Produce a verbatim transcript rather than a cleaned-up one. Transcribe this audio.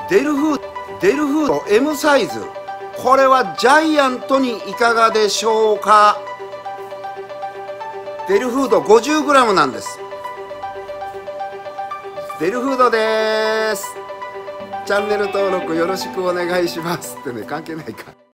デルフーデルフード エム サイズ、これはジャイアントにいかがでしょうか。デルフード ごじゅうグラム なんです。デルフードです。チャンネル登録よろしくお願いしますってね、関係ないか。